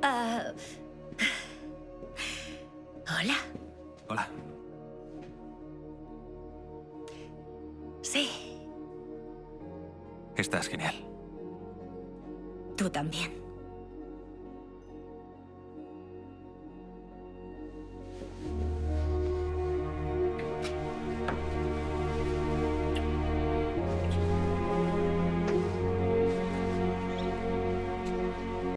Ah, hola. Hola. Sí, Estás genial. tú también.